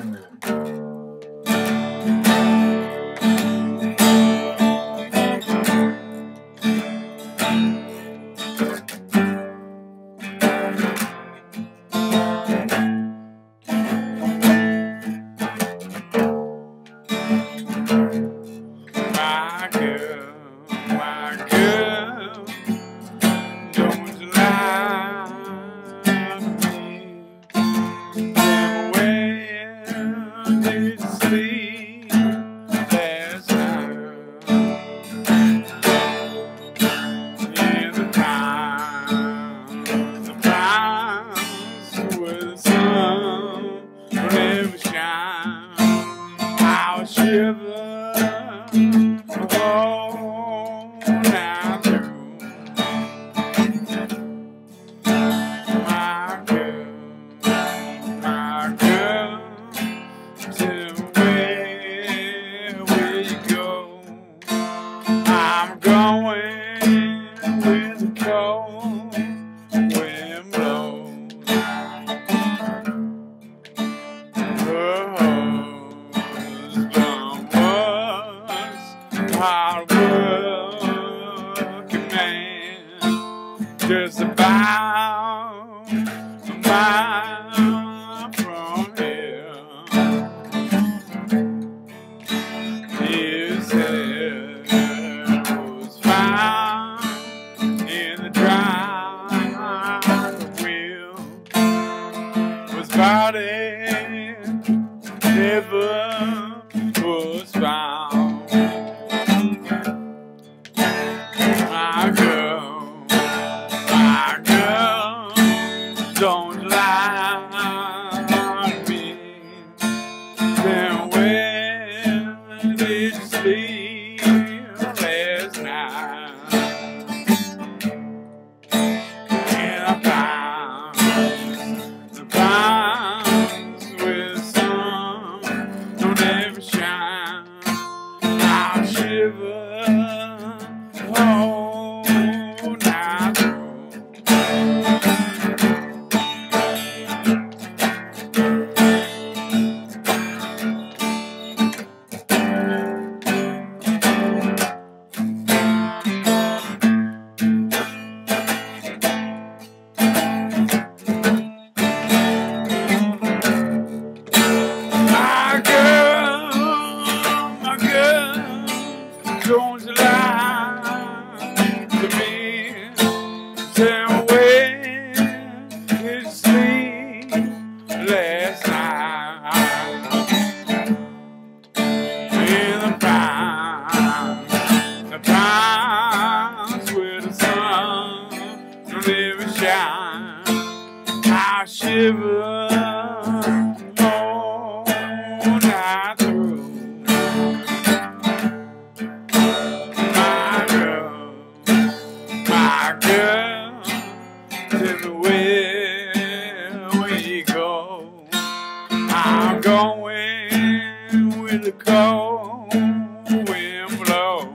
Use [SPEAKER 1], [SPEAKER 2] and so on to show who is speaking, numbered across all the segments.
[SPEAKER 1] My girl, don't you lie to me. Tell me where did you sleep last night? In the pines where the sun will never shine. I'll shiver. I'm going with the cold wind blows. The husband was hard working man, just about a mile from here. His head was found in the driveway. His body never was found. My girl, don't lie to me. Then where did you sleep last night? In the pines where the sun don't ever shine. I'll shiver whole night through. Don't you lie to me. Tell me where did you sleep last night? In the pines where the sun don't ever shine. I shiver all night through. My girl, tell me where you go. I'm going with the cold wind blows.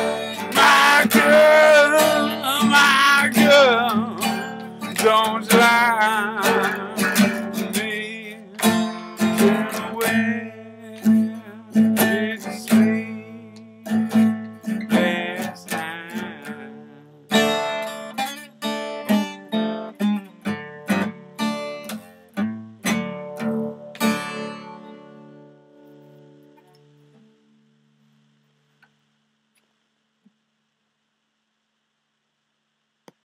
[SPEAKER 1] My girl, don't lie.